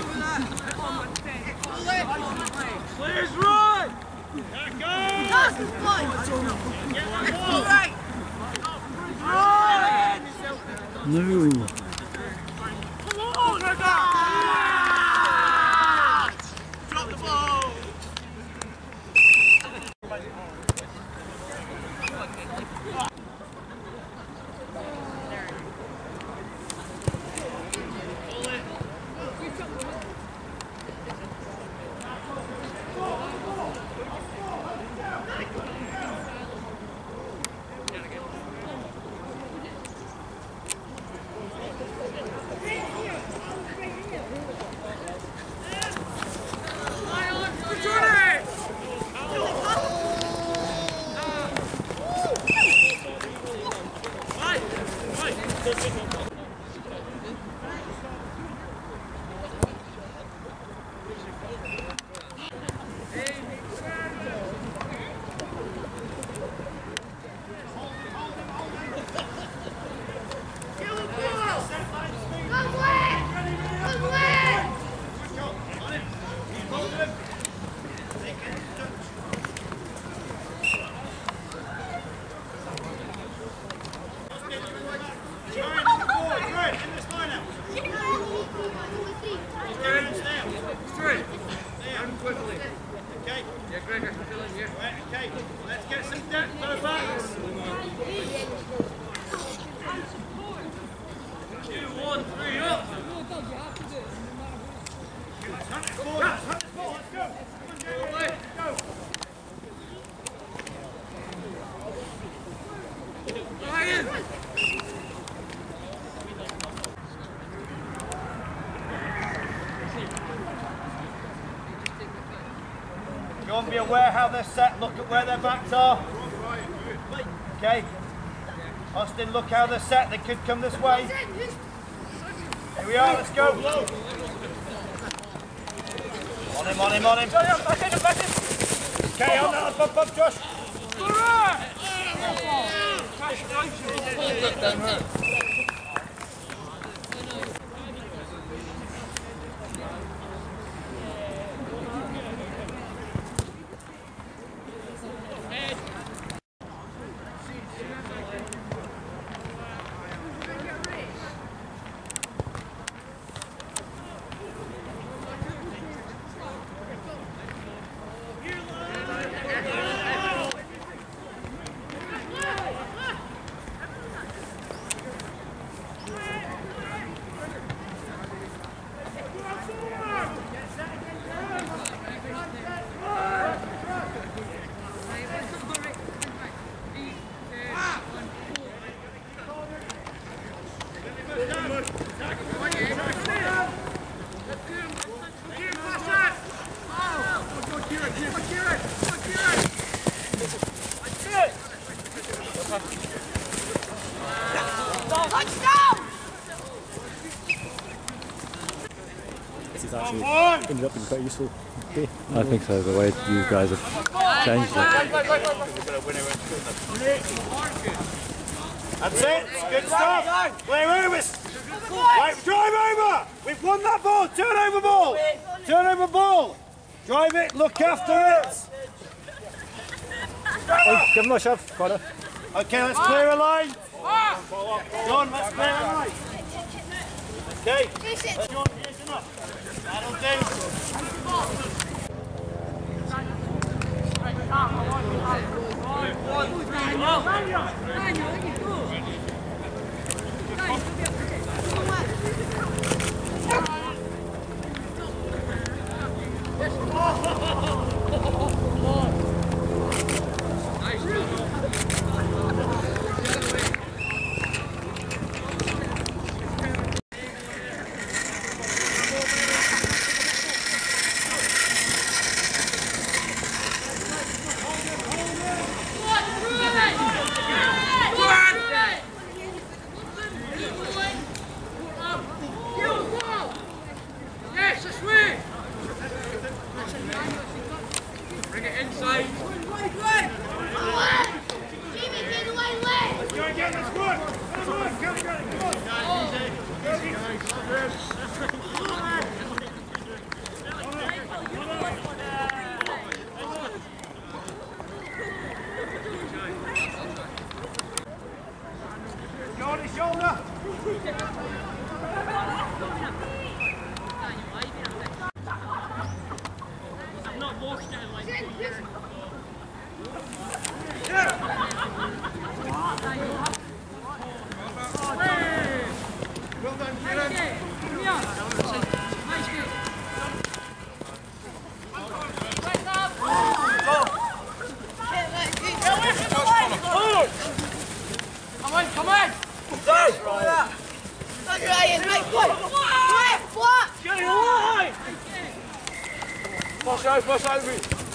Clear's right! No. Drop the ball! Okay, let's get some depth for the backs. 2, 1, 3, up. Hunt it forward, let's go. Go. Ryan! Go and be aware how they're set, look at where their backs are. Okay. Austin, look how they're set, they could come this way. Here we are, let's go. On him. Okay, on that, bump, Josh. This is actually ended up being quite useful. Okay. I think so, the way you guys have changed it. That's it, good stuff. Clear over. Right, drive over. We've won that ball. Turn over ball. Drive it, look after it. Oh, give him a shove, Connor. Okay, let's clear a line. John, let's clear a line. Okay. John, here's enough. That'll do. 1, 3. Pas uit, Wie.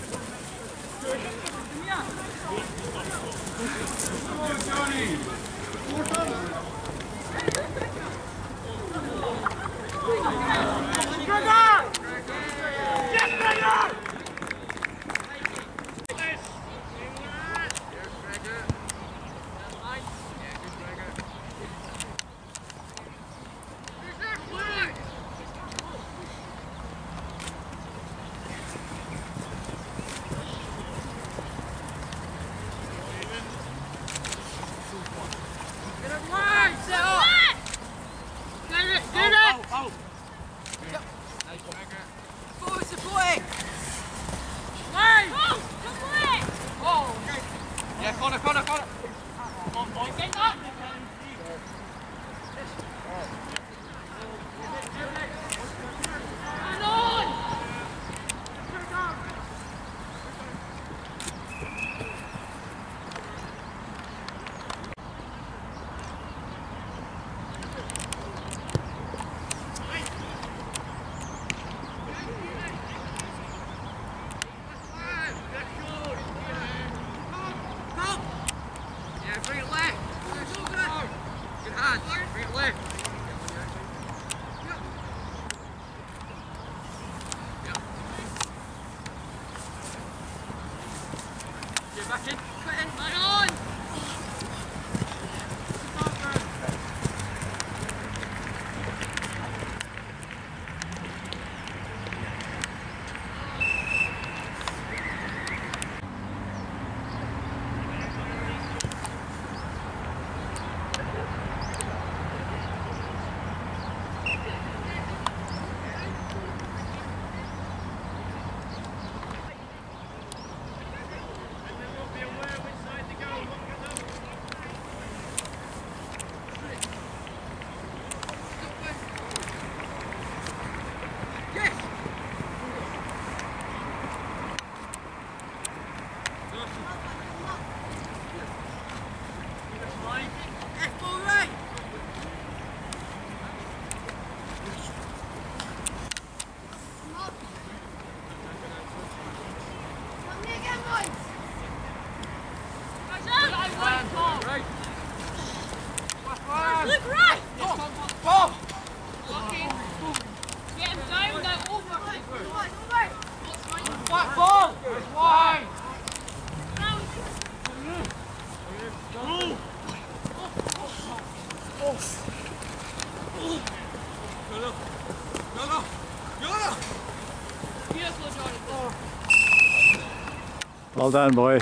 Well done, boy.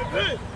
Hey!